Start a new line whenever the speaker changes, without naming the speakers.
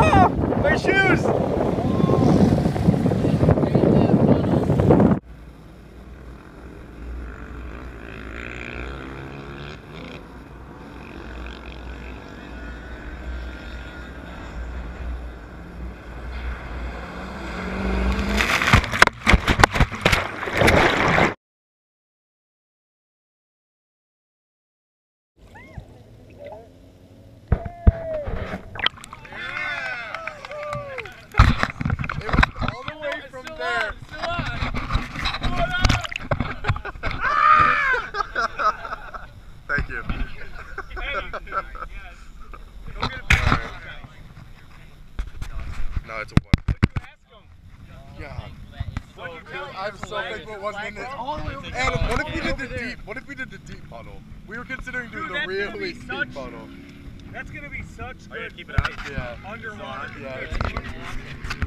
Oh, my shoes!
Thank you. No, it's a one. God. I'm so thankful it wasn't in this. Adam, what if we did the deep? What if we did the deep puddle? We were considering doing the really deep puddle.
That's gonna be such good.
Keep it out.
Yeah.
Underwater.
Yeah.